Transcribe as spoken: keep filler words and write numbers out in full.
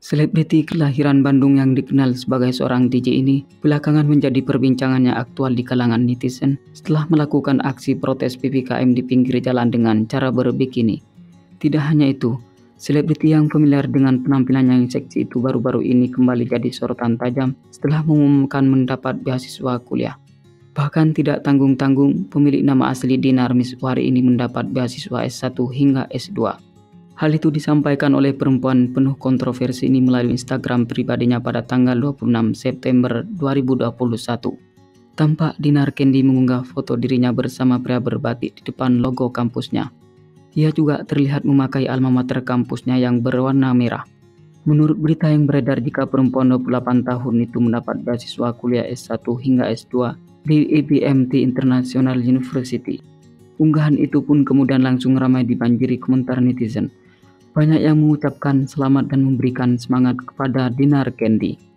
Selebriti kelahiran Bandung yang dikenal sebagai seorang D J ini belakangan menjadi perbincangan yang aktual di kalangan netizen setelah melakukan aksi protes P P K M di pinggir jalan dengan cara berbikini. Tidak hanya itu, selebriti yang familiar dengan penampilan yang seksi itu baru-baru ini kembali jadi sorotan tajam setelah mengumumkan mendapat beasiswa kuliah. Bahkan tidak tanggung-tanggung, pemilik nama asli Dinar Miswari ini mendapat beasiswa S satu hingga S dua. Hal itu disampaikan oleh perempuan penuh kontroversi ini melalui Instagram pribadinya pada tanggal dua puluh enam September dua ribu dua puluh satu. Tampak Dinar Candy mengunggah foto dirinya bersama pria berbatik di depan logo kampusnya. Ia juga terlihat memakai alma mater kampusnya yang berwarna merah. Menurut berita yang beredar, jika perempuan dua puluh delapan tahun itu mendapat beasiswa kuliah S satu hingga S dua di I B M T International University. Unggahan itu pun kemudian langsung ramai dibanjiri komentar netizen. Banyak yang mengucapkan selamat dan memberikan semangat kepada Dinar Candy.